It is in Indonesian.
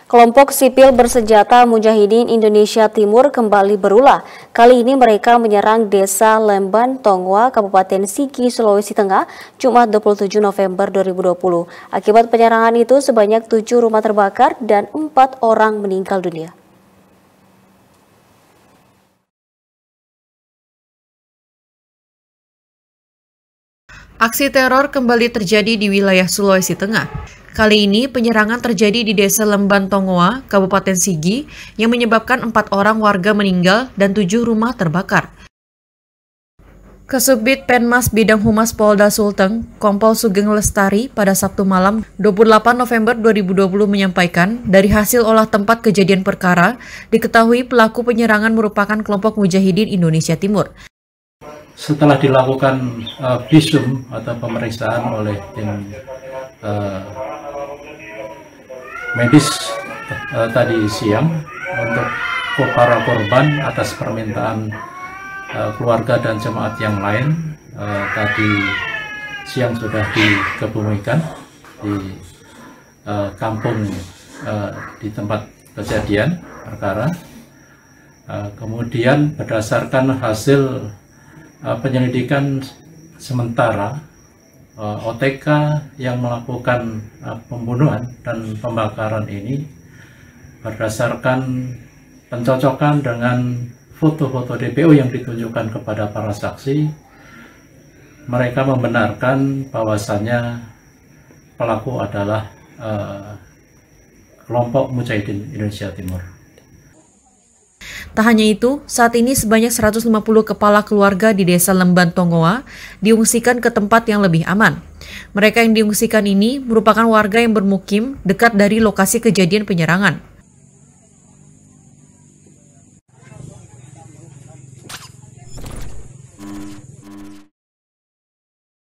Kelompok sipil bersenjata Mujahidin Indonesia Timur kembali berulah. Kali ini mereka menyerang Desa Lemban Tongwa, Kabupaten Sigi, Sulawesi Tengah, Jumat 27 November 2020. Akibat penyerangan itu sebanyak 7 rumah terbakar dan 4 orang meninggal dunia. Aksi teror kembali terjadi di wilayah Sulawesi Tengah. Kali ini penyerangan terjadi di Desa Lemban Tongwa, Kabupaten Sigi, yang menyebabkan 4 orang warga meninggal dan 7 rumah terbakar. Kasubdit Penmas Bidang Humas Polda Sulteng, Kompol Sugeng Lestari, pada Sabtu malam 28 November 2020 menyampaikan, dari hasil olah tempat kejadian perkara, diketahui pelaku penyerangan merupakan kelompok Mujahidin Indonesia Timur. Setelah dilakukan visum atau pemeriksaan oleh tim medis tadi siang untuk para korban atas permintaan keluarga dan jemaat yang lain, tadi siang sudah dikebumikan di kampung di tempat kejadian perkara. Kemudian berdasarkan hasil penyelidikan sementara, OTK yang melakukan pembunuhan dan pembakaran ini berdasarkan pencocokan dengan foto-foto DPO yang ditunjukkan kepada para saksi, mereka membenarkan bahwasannya pelaku adalah kelompok Mujahidin Indonesia Timur. Tak hanya itu, saat ini sebanyak 150 kepala keluarga di Desa Lemban Tongwa diungsikan ke tempat yang lebih aman. Mereka yang diungsikan ini merupakan warga yang bermukim dekat dari lokasi kejadian penyerangan.